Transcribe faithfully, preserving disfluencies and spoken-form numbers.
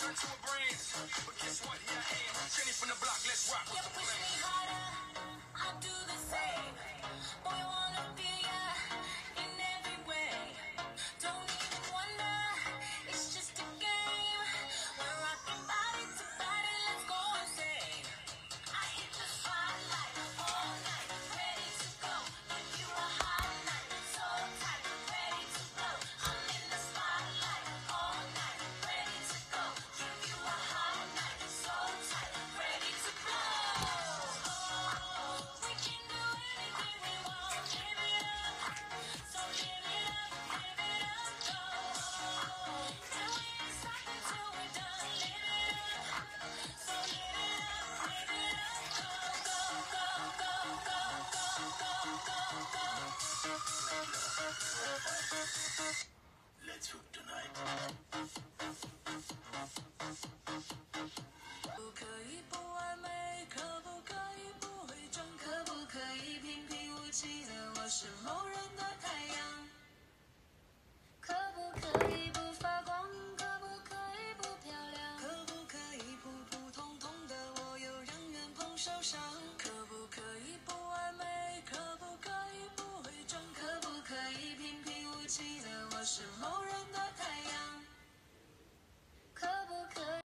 Let's hoop tonight. 不可以不完美，可不可以不会装，可不可以平平无奇的我是某人的太阳。